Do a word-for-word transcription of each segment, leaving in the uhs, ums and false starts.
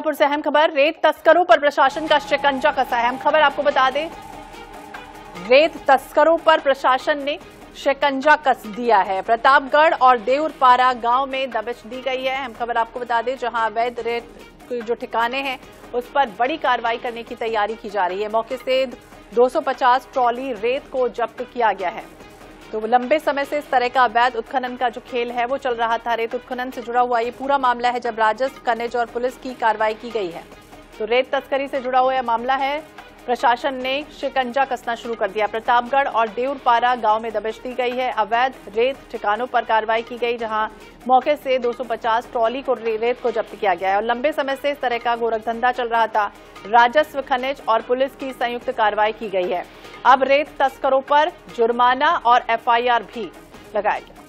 शाहपुर से अहम खबर, रेत तस्करों पर प्रशासन का शिकंजा कसा है। अहम खबर आपको बता दें, रेत तस्करों पर प्रशासन ने शिकंजा कस दिया है। प्रतापगढ़ और देउरपारा गांव में दबिश दी गई है। अहम खबर आपको बता दें, जहां अवैध रेत के जो ठिकाने हैं उस पर बड़ी कार्रवाई करने की तैयारी की जा रही है। मौके से दो सौ पचास ट्रॉली रेत को जब्त किया गया है। तो लंबे समय से इस तरह का अवैध उत्खनन का जो खेल है वो चल रहा था। रेत उत्खनन से जुड़ा हुआ ये पूरा मामला है, जब राजस्व, खनिज और पुलिस की कार्रवाई की गई है। तो रेत तस्करी से जुड़ा हुआ यह मामला है। प्रशासन ने शिकंजा कसना शुरू कर दिया। प्रतापगढ़ और देउरपारा गांव में दबिश दी गई है। अवैध रेत ठिकानों पर कार्रवाई की गई, जहां मौके से दो सौ पचास ट्रॉली को रेत को जब्त किया गया है। और लंबे समय से इस तरह का गोरखधंधा चल रहा था। राजस्व, खनिज और पुलिस की संयुक्त कार्रवाई की गई है। अब रेत तस्करों पर जुर्माना और एफ आई आर भी लगाया गया।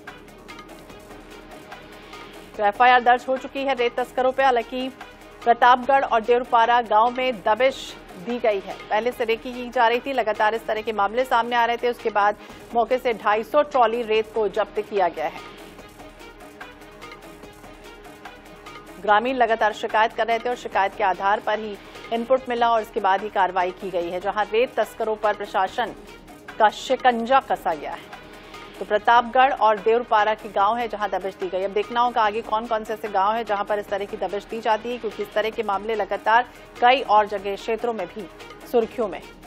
तो एफ आई आर दर्ज हो चुकी है रेत तस्करों पर। हालांकि प्रतापगढ़ और देउरपारा गांव में दबिश दी गई है। पहले से रेकी की जा रही थी, लगातार इस तरह के मामले सामने आ रहे थे। उसके बाद मौके से ढाई सौ ट्रॉली रेत को जब्त किया गया है। ग्रामीण लगातार शिकायत कर रहे थे और शिकायत के आधार पर ही इनपुट मिला और इसके बाद ही कार्रवाई की गई है, जहां रेत तस्करों पर प्रशासन का शिकंजा कसा गया है। तो प्रतापगढ़ और देउरपारा के गांव है जहां दबिश दी गई। अब देखना होगा आगे कौन कौन से ऐसे गांव है जहां पर इस तरह की दबिश दी जाती है, क्योंकि इस तरह के मामले लगातार कई और जगह क्षेत्रों में भी सुर्खियों में